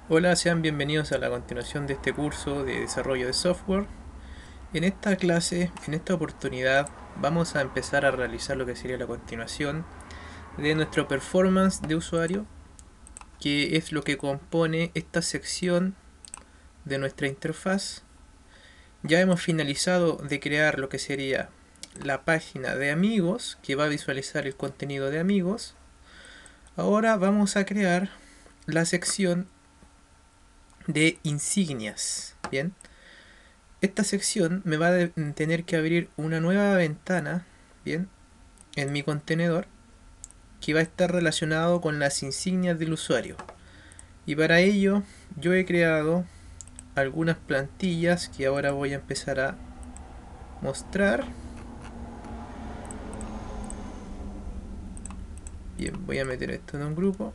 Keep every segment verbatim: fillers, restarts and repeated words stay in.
Hola, sean bienvenidos a la continuación de este curso de desarrollo de software. En esta clase, en esta oportunidad, vamos a empezar a realizar lo que sería la continuación de nuestro performance de usuario, que es lo que compone esta sección de nuestra interfaz. Ya hemos finalizado de crear lo que sería la página de amigos, que va a visualizar el contenido de amigos. Ahora vamos a crear la sección de insignias. Bien, esta sección me va a tener que abrir una nueva ventana, bien, en mi contenedor, que va a estar relacionado con las insignias del usuario. Y para ello yo he creado algunas plantillas que ahora voy a empezar a mostrar. Bien, voy a meter esto en un grupo.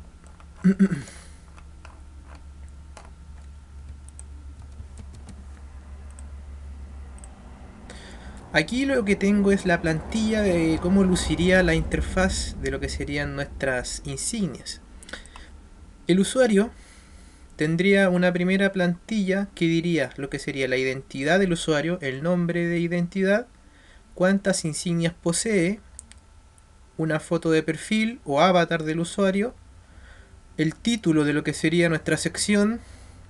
Aquí lo que tengo es la plantilla de cómo luciría la interfaz de lo que serían nuestras insignias. El usuario tendría una primera plantilla que diría lo que sería la identidad del usuario, el nombre de identidad, cuántas insignias posee, una foto de perfil o avatar del usuario, el título de lo que sería nuestra sección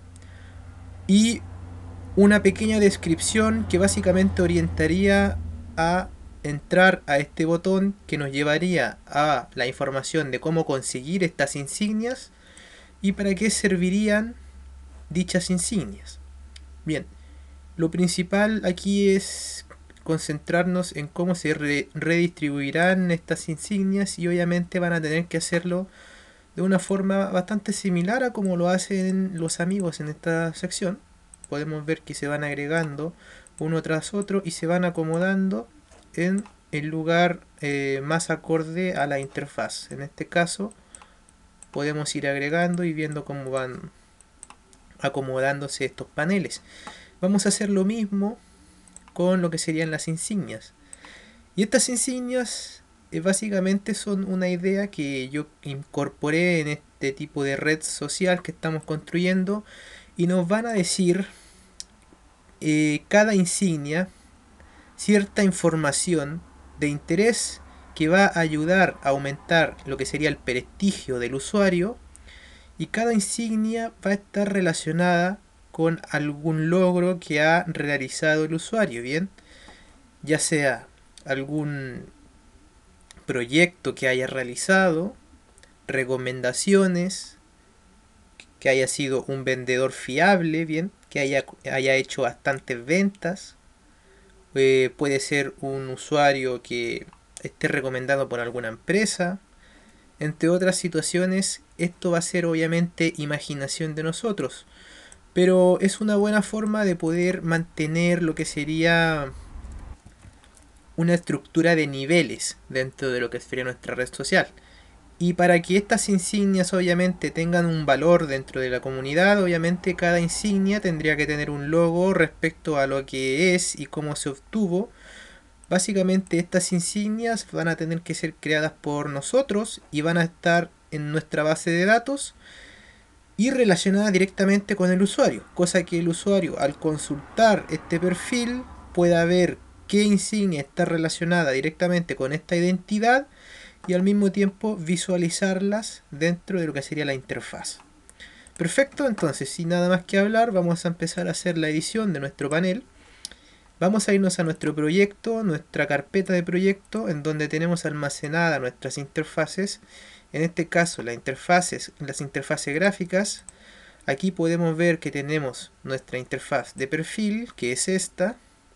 y una pequeña descripción que básicamente orientaría a entrar a este botón que nos llevaría a la información de cómo conseguir estas insignias y para qué servirían dichas insignias. Bien, lo principal aquí es concentrarnos en cómo se re redistribuirán estas insignias y obviamente van a tener que hacerlo de una forma bastante similar a como lo hacen los amigos en esta sección. Podemos ver que se van agregando uno tras otro y se van acomodando en el lugar eh, más acorde a la interfaz. En este caso podemos ir agregando y viendo cómo van acomodándose estos paneles. Vamos a hacer lo mismo con lo que serían las insignias. Y estas insignias eh, básicamente son una idea que yo incorporé en este tipo de red social que estamos construyendo y nos van a decir eh, cada insignia cierta información de interés que va a ayudar a aumentar lo que sería el prestigio del usuario y cada insignia va a estar relacionada con algún logro que ha realizado el usuario, bien, ya sea algún proyecto que haya realizado, recomendaciones, que haya sido un vendedor fiable, bien, que haya, haya hecho bastantes ventas, eh, puede ser un usuario que esté recomendado por alguna empresa, entre otras situaciones. Esto va a ser obviamente imaginación de nosotros, pero es una buena forma de poder mantener lo que sería una estructura de niveles dentro de lo que sería nuestra red social. Y para que estas insignias obviamente tengan un valor dentro de la comunidad, obviamente cada insignia tendría que tener un logo respecto a lo que es y cómo se obtuvo. Básicamente estas insignias van a tener que ser creadas por nosotros y van a estar en nuestra base de datos y relacionadas directamente con el usuario, cosa que el usuario al consultar este perfil pueda ver qué insignia está relacionada directamente con esta identidad y al mismo tiempo visualizarlas dentro de lo que sería la interfaz. Perfecto, entonces sin nada más que hablar vamos a empezar a hacer la edición de nuestro panel. Vamos a irnos a nuestro proyecto, nuestra carpeta de proyecto, en donde tenemos almacenadas nuestras interfaces. En este caso las interfaces, las interfaces gráficas. Aquí podemos ver que tenemos nuestra interfaz de perfil, que es esta.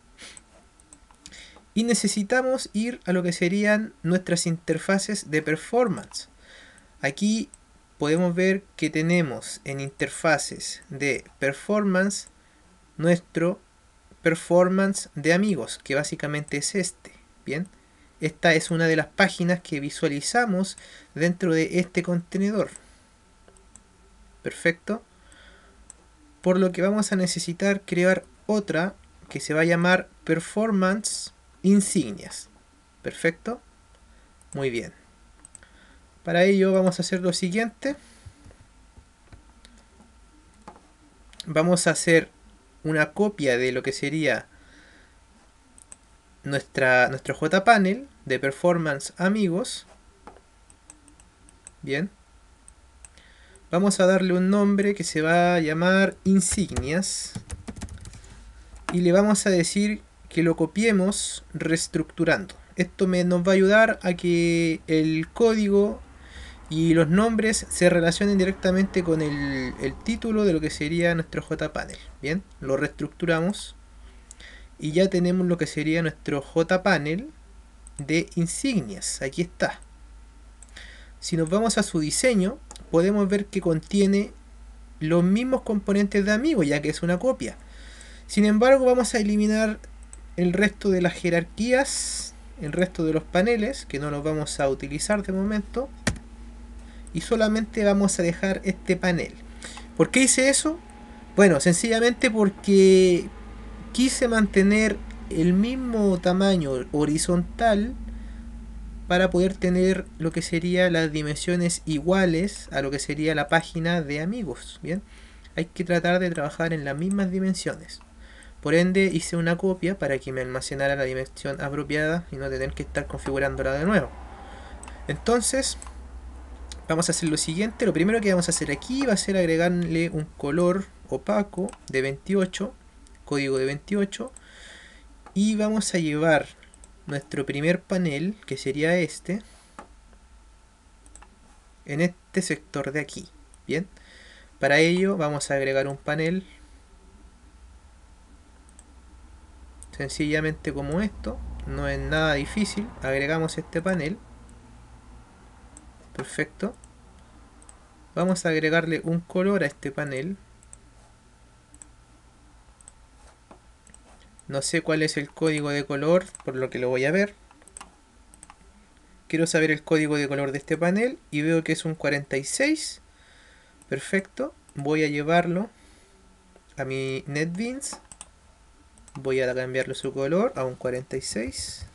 Y necesitamos ir a lo que serían nuestras interfaces de performance. Aquí podemos ver que tenemos en interfaces de performance nuestro performance de amigos, que básicamente es este. Bien, esta es una de las páginas que visualizamos dentro de este contenedor. Perfecto. Por lo que vamos a necesitar crear otra que se va a llamar performance insignias. Perfecto. Muy bien. Para ello vamos a hacer lo siguiente. vamos a hacer una copia de lo que sería nuestra, nuestro JPanel de performance amigos. Bien. Vamos a darle un nombre que se va a llamar insignias. Y le vamos a decir que lo copiemos reestructurando. Esto me, nos va a ayudar a que el código y los nombres se relacionen directamente con el, el título de lo que sería nuestro JPanel. Bien, lo reestructuramos y ya tenemos lo que sería nuestro JPanel de insignias. Aquí está. Si nos vamos a su diseño, podemos ver que contiene los mismos componentes de amigos, ya que es una copia. Sin embargo, vamos a eliminar el resto de las jerarquías, el resto de los paneles, que no los vamos a utilizar de momento, y solamente vamos a dejar este panel. ¿Por qué hice eso? Bueno, sencillamente porque quise mantener el mismo tamaño horizontal para poder tener lo que sería las dimensiones iguales a lo que sería la página de amigos. Bien, hay que tratar de trabajar en las mismas dimensiones. Por ende hice una copia para que me almacenara la dimensión apropiada y no tener que estar configurándola de nuevo. Entonces vamos a hacer lo siguiente. Lo primero que vamos a hacer aquí va a ser agregarle un color opaco de veintiocho, código de veintiocho, y vamos a llevar nuestro primer panel, que sería este, en este sector de aquí. Bien, para ello vamos a agregar un panel sencillamente como esto, no es nada difícil. Agregamos este panel, perfecto. Vamos a agregarle un color a este panel. No sé cuál es el código de color, por lo que lo voy a ver. Quiero saber el código de color de este panel y veo que es un cuarenta y seis. Perfecto. Voy a llevarlo a mi NetBeans. Voy a cambiarle su color a un cuarenta y seis.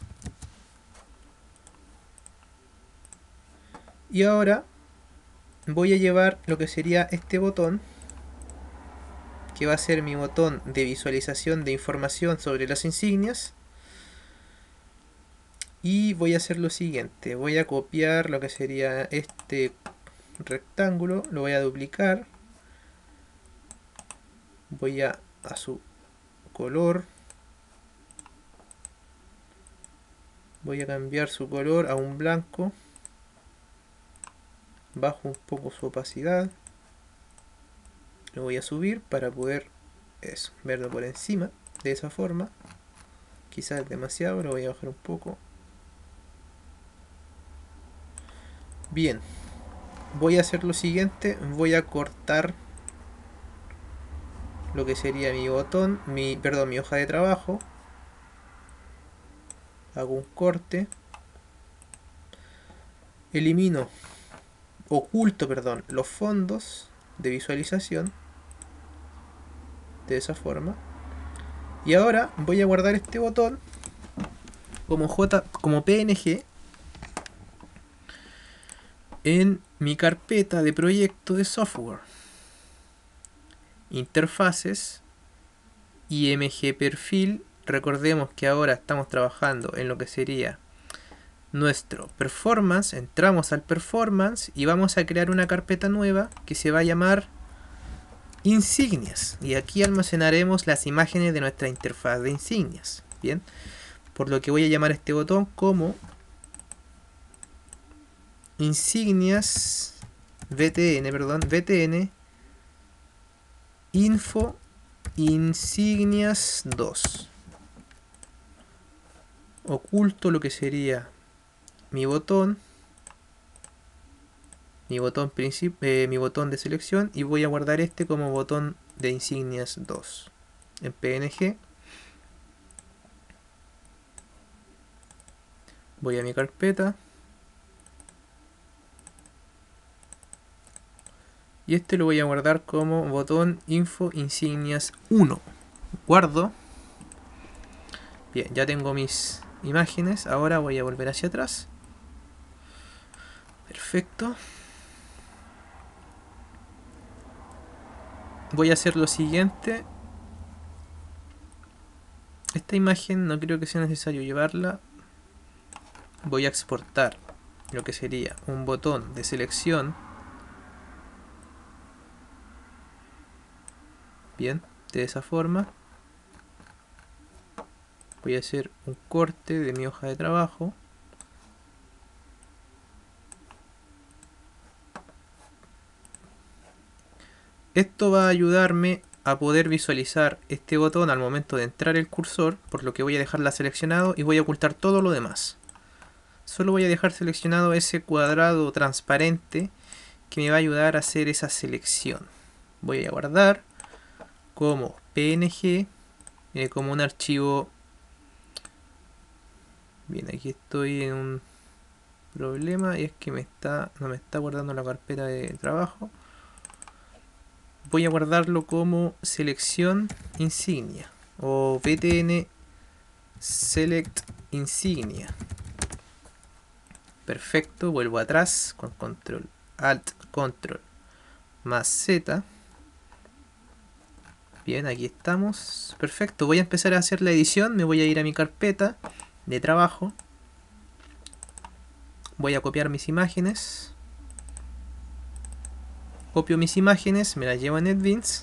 Y ahora voy a llevar lo que sería este botón, que va a ser mi botón de visualización de información sobre las insignias. Y voy a hacer lo siguiente. Voy a copiar lo que sería este rectángulo. Lo voy a duplicar. Voy a, a su color. Voy a cambiar su color a un blanco. Bajo un poco su opacidad. Lo voy a subir para poder eso, verlo por encima. De esa forma. Quizás es demasiado, lo voy a bajar un poco. Bien. Voy a hacer lo siguiente. Voy a cortar lo que sería mi botón, mi, perdón, mi hoja de trabajo. Hago un corte. Elimino, oculto, perdón, los fondos de visualización. De esa forma. Y ahora voy a guardar este botón como J, como P N G en mi carpeta de proyecto de software. Interfaces, I M G perfil. Recordemos que ahora estamos trabajando en lo que sería nuestro performance. Entramos al performance y vamos a crear una carpeta nueva que se va a llamar insignias, y aquí almacenaremos las imágenes de nuestra interfaz de insignias. Bien, por lo que voy a llamar a este botón como insignias V T N, perdón, V T N info insignias dos. Oculto lo que sería mi botón, mi botón princip eh, mi botón de selección, y voy a guardar este como botón de insignias dos en P N G. Voy a mi carpeta y este lo voy a guardar como botón info insignias uno. Guardo. Bien, ya tengo mis imágenes. Ahora voy a volver hacia atrás. Perfecto. voy a hacer lo siguiente. Esta imagen no creo que sea necesario llevarla. Voy a exportar lo que sería un botón de selección. Bien, de esa forma. Voy a hacer un corte de mi hoja de trabajo. Esto va a ayudarme a poder visualizar este botón al momento de entrar el cursor, por lo que voy a dejarla seleccionado y voy a ocultar todo lo demás. Solo voy a dejar seleccionado ese cuadrado transparente que me va a ayudar a hacer esa selección. Voy a guardar como P N G, eh, como un archivo. Bien, aquí estoy en un problema y es que me está no me está guardando la carpeta de trabajo. Voy a guardarlo como selección insignia o B T N select insignia. Perfecto, vuelvo atrás con control alt control más Z. Bien, aquí estamos. Perfecto, voy a empezar a hacer la edición. Me voy a ir a mi carpeta de trabajo. Voy a copiar mis imágenes. Copio mis imágenes, me las llevo a NetBeans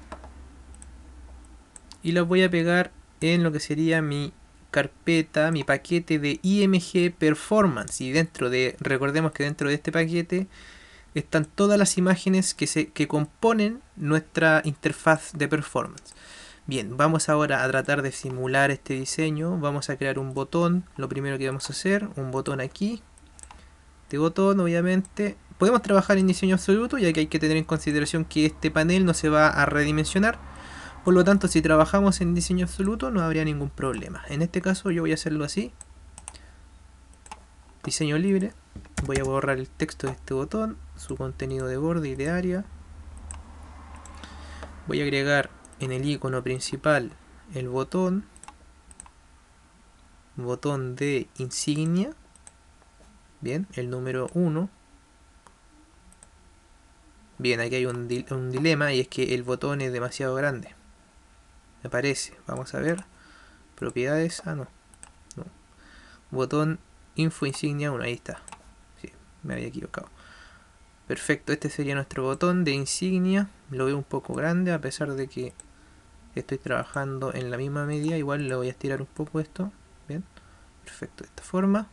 y las voy a pegar en lo que sería mi carpeta, mi paquete de I M G Performance. Y dentro de, recordemos que dentro de este paquete están todas las imágenes que, se, que componen nuestra interfaz de performance. Bien, vamos ahora a tratar de simular este diseño. Vamos a crear un botón. Lo primero que vamos a hacer, un botón aquí. Este botón, obviamente, podemos trabajar en diseño absoluto, ya que hay que tener en consideración que este panel no se va a redimensionar. Por lo tanto, si trabajamos en diseño absoluto no habría ningún problema. En este caso yo voy a hacerlo así. Diseño libre. Voy a borrar el texto de este botón, su contenido de borde y de área. Voy a agregar en el icono principal el botón. Botón de insignia. Bien, el número uno. Bien, aquí hay un, di un dilema y es que el botón es demasiado grande. Me parece. Vamos a ver. Propiedades. Ah, no. no. Botón info insignia uno. Ahí está. Sí, me había equivocado. Perfecto. Este sería nuestro botón de insignia. Lo veo un poco grande a pesar de que estoy trabajando en la misma medida. Igual le voy a estirar un poco esto. Bien. Perfecto. De esta forma.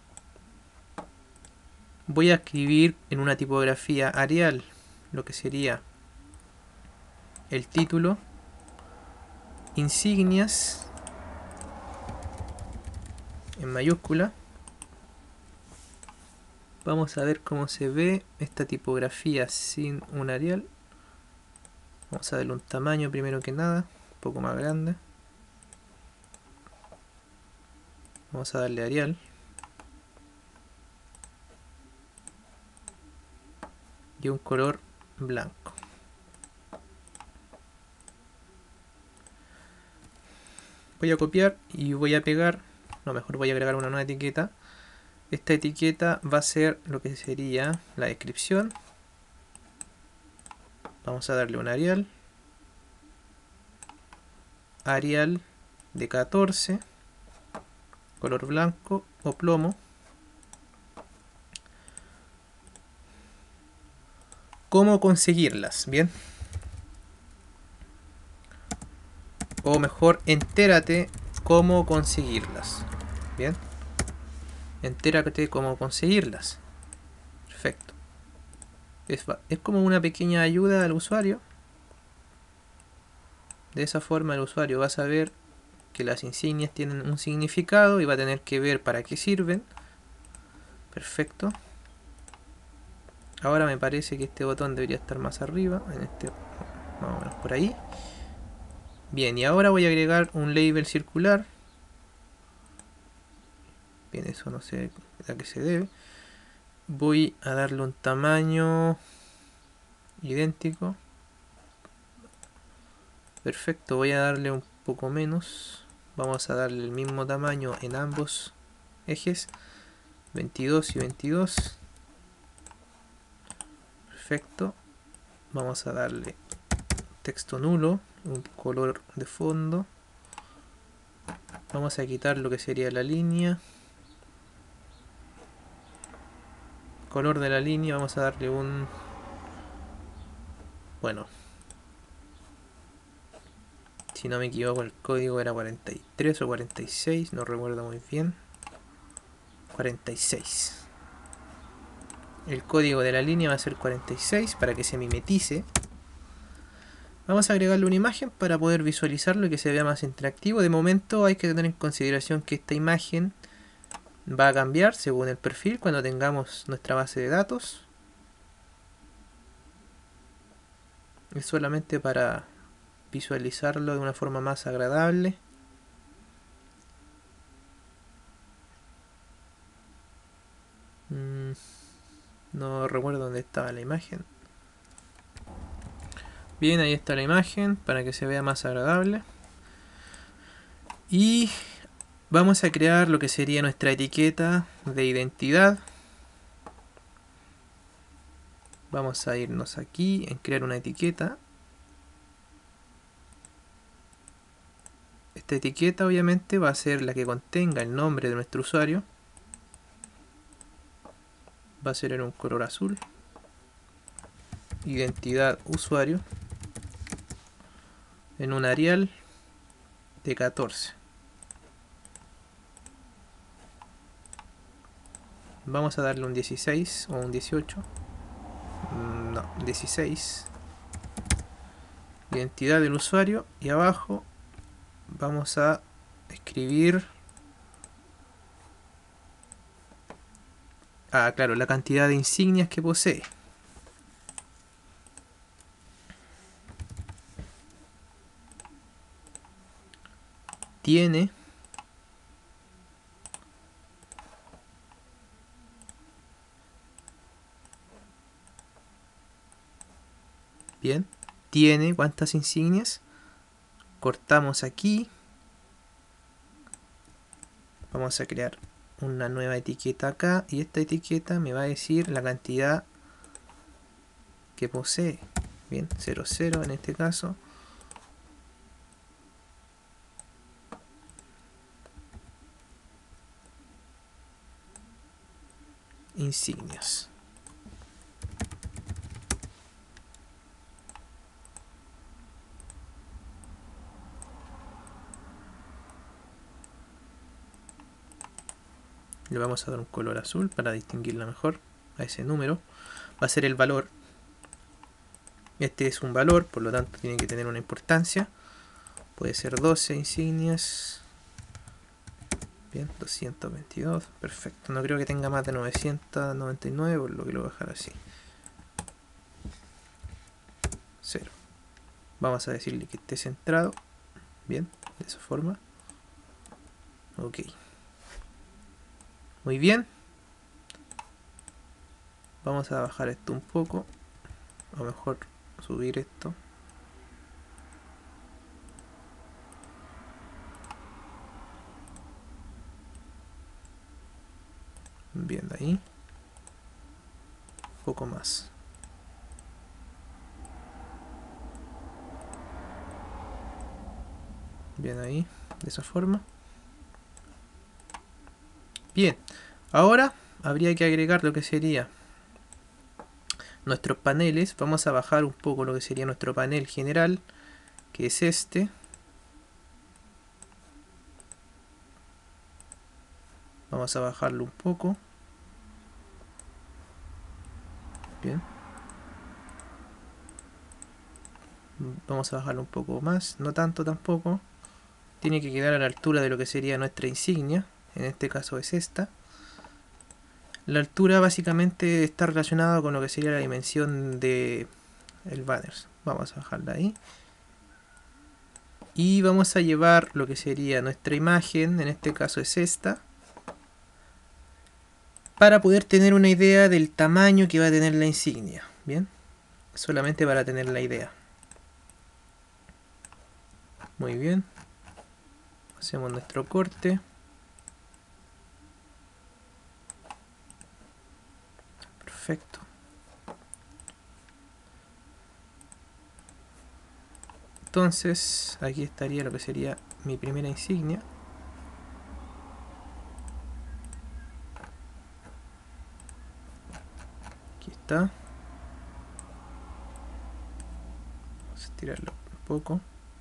Voy a escribir en una tipografía Arial lo que sería el título, insignias en mayúscula. Vamos a ver cómo se ve esta tipografía sin un Arial. Vamos a darle un tamaño primero que nada, un poco más grande. Vamos a darle Arial. Y un color blanco. Voy a copiar y voy a pegar, no, mejor voy a agregar una nueva etiqueta. Esta etiqueta va a ser lo que sería la descripción. Vamos a darle un Arial. Arial de catorce. Color blanco o plomo. ¿Cómo conseguirlas? Bien. O mejor, entérate cómo conseguirlas. Bien. Entérate cómo conseguirlas. Perfecto. Es, es como una pequeña ayuda al usuario. De esa forma el usuario va a saber que las insignias tienen un significado y va a tener que ver para qué sirven. Perfecto. Ahora me parece que este botón debería estar más arriba, en este, más o menos por ahí. Bien, y ahora voy a agregar un label circular. Bien, eso no sé a qué se debe. Voy a darle un tamaño idéntico. Perfecto, voy a darle un poco menos. Vamos a darle el mismo tamaño en ambos ejes. veintidós y veintidós. Perfecto. Vamos a darle texto nulo, un color de fondo. Vamos a quitar lo que sería la línea. Color de la línea, vamos a darle un... Bueno, si no me equivoco el código era cuarenta y tres o cuarenta y seis, no recuerdo muy bien. cuarenta y seis. El código de la línea va a ser cuarenta y seis para que se mimetice. Vamos a agregarle una imagen para poder visualizarlo y que se vea más interactivo. De momento hay que tener en consideración que esta imagen va a cambiar según el perfil cuando tengamos nuestra base de datos. Es solamente para visualizarlo de una forma más agradable. Mm, no recuerdo dónde estaba la imagen. Bien, ahí está la imagen para que se vea más agradable. Y vamos a crear lo que sería nuestra etiqueta de identidad. Vamos a irnos aquí en crear una etiqueta. Esta etiqueta obviamente va a ser la que contenga el nombre de nuestro usuario. Va a ser en un color azul. Identidad usuario. En un Arial de catorce. Vamos a darle un dieciséis o un dieciocho. No, dieciséis. Identidad del usuario. Y abajo vamos a escribir... Ah, claro, la cantidad de insignias que posee. Tiene... Bien. Tiene cuántas insignias. Cortamos aquí. Vamos a crear una nueva etiqueta acá. Y esta etiqueta me va a decir la cantidad que posee. Bien, cero cero en este caso. Insignias. Le vamos a dar un color azul para distinguirla mejor a ese número. Va a ser el valor. Este es un valor, por lo tanto tiene que tener una importancia. Puede ser doce insignias. Bien, doscientos veintidós. Perfecto. No creo que tenga más de novecientos noventa y nueve, por lo que lo voy a dejar así. cero. Vamos a decirle que esté centrado. Bien, de esa forma. Ok. Muy bien. Vamos a bajar esto un poco. O mejor subir esto. Bien, de ahí. Un poco más. Bien ahí, de esa forma. Bien, ahora habría que agregar lo que sería nuestros paneles. Vamos a bajar un poco lo que sería nuestro panel general, que es este. Vamos a bajarlo un poco. Bien. Vamos a bajarlo un poco más, no tanto tampoco. Tiene que quedar a la altura de lo que sería nuestra insignia. En este caso es esta. La altura básicamente está relacionada con lo que sería la dimensión de el banner. Vamos a bajarla ahí. Y vamos a llevar lo que sería nuestra imagen, en este caso es esta, para poder tener una idea del tamaño que va a tener la insignia. Bien, solamente para tener la idea. Muy bien. Hacemos nuestro corte. Perfecto. Entonces aquí estaría lo que sería mi primera insignia. Aquí está. Vamos a estirarlo un poco.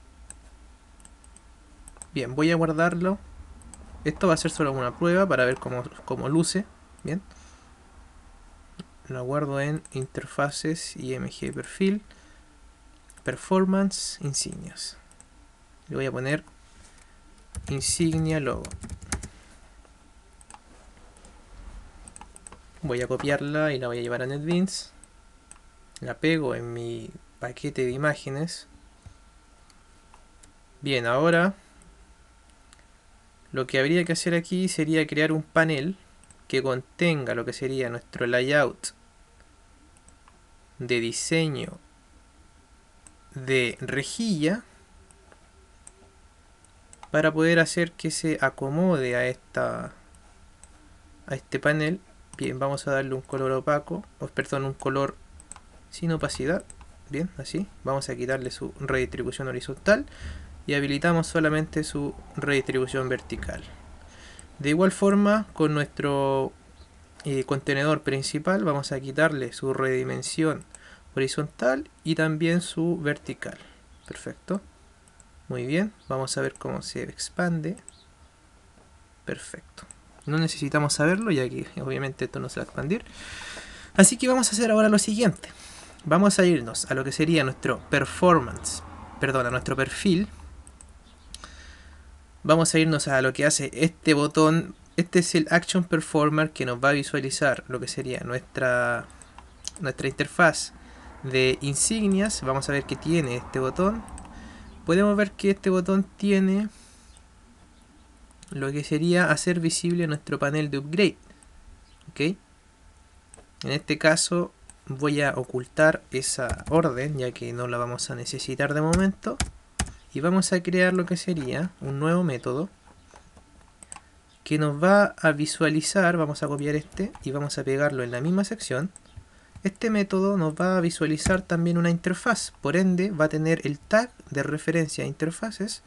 Bien, voy a guardarlo. Esto va a ser solo una prueba para ver cómo, cómo luce. Bien. Lo guardo en interfaces, I M G perfil, performance, insignias. Le voy a poner insignia logo. Voy a copiarla y la voy a llevar a NetBeans. La pego en mi paquete de imágenes. Bien, ahora lo que habría que hacer aquí sería crear un panel que contenga lo que sería nuestro layout de diseño de rejilla para poder hacer que se acomode a esta a este panel. Bien, vamos a darle un color opaco, o perdón, un color sin opacidad. Bien, así. Vamos a quitarle su redistribución horizontal y habilitamos solamente su redistribución vertical. De igual forma, con nuestro eh, contenedor principal vamos a quitarle su redimensión horizontal y también su vertical. Perfecto. Muy bien, vamos a ver cómo se expande. Perfecto. No necesitamos saberlo, ya que obviamente esto no se va a expandir. Así que vamos a hacer ahora lo siguiente. Vamos a irnos a lo que sería nuestro performance, perdón, a nuestro perfil. Vamos a irnos a lo que hace este botón. Este es el Action Performer que nos va a visualizar lo que sería nuestra, nuestra interfaz de insignias. Vamos a ver que tiene este botón. Podemos ver que este botón tiene lo que sería hacer visible nuestro panel de upgrade. ¿Ok? En este caso voy a ocultar esa orden, ya que no la vamos a necesitar de momento. Y vamos a crear lo que sería un nuevo método que nos va a visualizar. Vamos a copiar este y vamos a pegarlo en la misma sección. Este método nos va a visualizar también una interfaz, por ende va a tener el tag de referencia a interfaces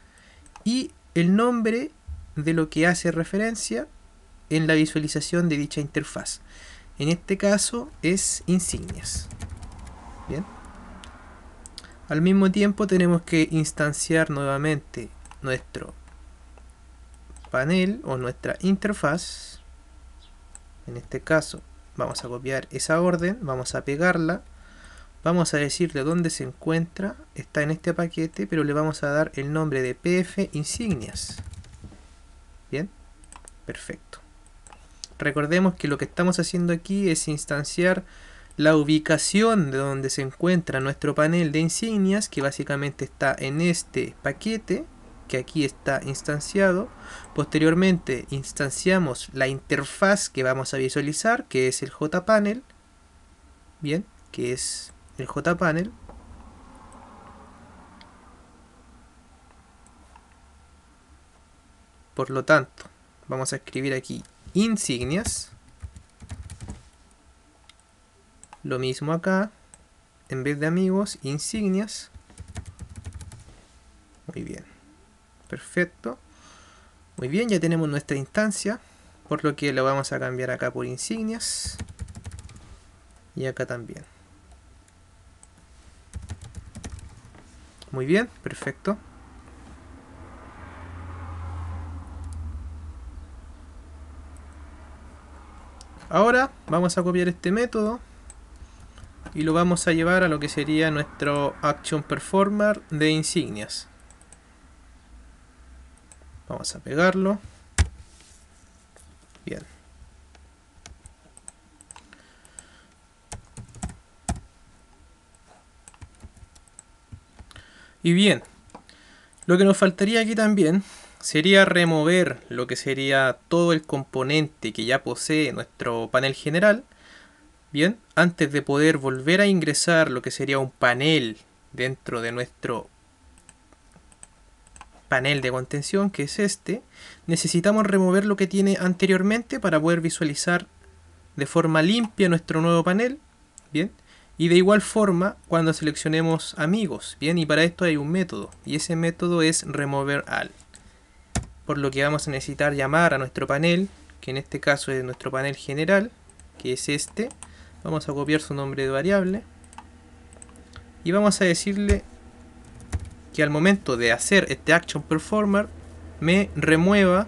y el nombre de lo que hace referencia en la visualización de dicha interfaz. En este caso es insignias. Bien. Al mismo tiempo tenemos que instanciar nuevamente nuestro panel o nuestra interfaz. En este caso vamos a copiar esa orden, vamos a pegarla, vamos a decirle dónde se encuentra, está en este paquete, pero le vamos a dar el nombre de P F insignias. Bien, perfecto. Recordemos que lo que estamos haciendo aquí es instanciar la ubicación de donde se encuentra nuestro panel de insignias, que básicamente está en este paquete, que aquí está instanciado. Posteriormente instanciamos la interfaz que vamos a visualizar, que es el JPanel. Bien, que es el JPanel. Por lo tanto, vamos a escribir aquí insignias. Lo mismo acá, en vez de amigos, insignias. Muy bien, perfecto. Muy bien, ya tenemos nuestra instancia, por lo que lo vamos a cambiar acá por insignias. Y acá también. Muy bien, perfecto. Ahora vamos a copiar este método y lo vamos a llevar a lo que sería nuestro Action Performer de insignias. Vamos a pegarlo. Bien. Y bien, lo que nos faltaría aquí también sería remover lo que sería todo el componente que ya posee nuestro panel general. Bien, antes de poder volver a ingresar lo que sería un panel dentro de nuestro panel de contención, que es este, necesitamos remover lo que tiene anteriormente para poder visualizar de forma limpia nuestro nuevo panel. Bien, Y de igual forma cuando seleccionemos amigos, bien, y para esto hay un método, y ese método es remover all. Por lo que vamos a necesitar llamar a nuestro panel, que en este caso es nuestro panel general, que es este. Vamos a copiar su nombre de variable y vamos a decirle que al momento de hacer este action performer me remueva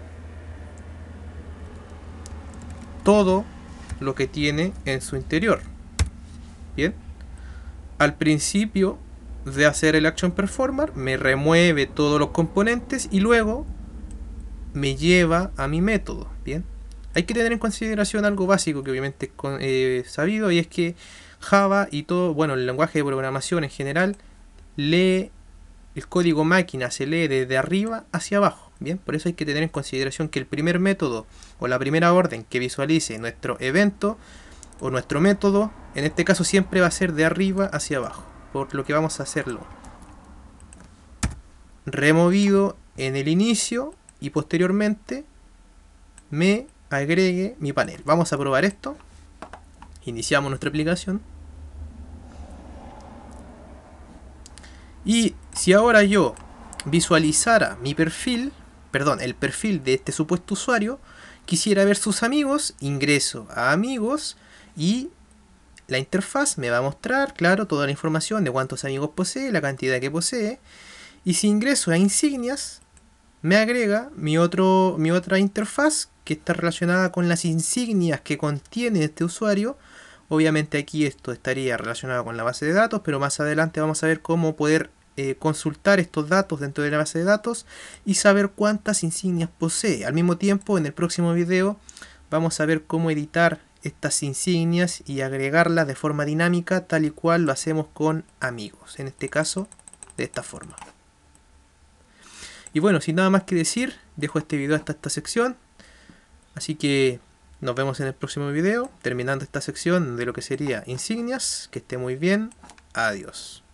todo lo que tiene en su interior. Bien, al principio de hacer el action performer me remueve todos los componentes y luego me lleva a mi método. Bien, hay que tener en consideración algo básico que obviamente he eh, sabido, y es que Java y todo, bueno, el lenguaje de programación en general, lee el código máquina, se lee desde arriba hacia abajo. Bien, por eso hay que tener en consideración que el primer método o la primera orden que visualice nuestro evento o nuestro método, en este caso siempre va a ser de arriba hacia abajo, por lo que vamos a hacerlo removido en el inicio y posteriormente me agregue mi panel. Vamos a probar esto. Iniciamos nuestra aplicación. Y si ahora yo visualizara mi perfil, perdón, el perfil de este supuesto usuario, quisiera ver sus amigos, ingreso a amigos y la interfaz me va a mostrar, claro, toda la información de cuántos amigos posee, la cantidad que posee. Y si ingreso a insignias, me agrega mi, otro, mi otra interfaz que está relacionada con las insignias que contiene este usuario. Obviamente aquí esto estaría relacionado con la base de datos, pero más adelante vamos a ver cómo poder eh, consultar estos datos dentro de la base de datos y saber cuántas insignias posee. Al mismo tiempo, en el próximo video vamos a ver cómo editar estas insignias y agregarlas de forma dinámica, tal y cual lo hacemos con amigos. En este caso, de esta forma. Y bueno, sin nada más que decir, dejo este video hasta esta sección. Así que nos vemos en el próximo video, terminando esta sección de lo que sería insignias. Que esté muy bien. Adiós.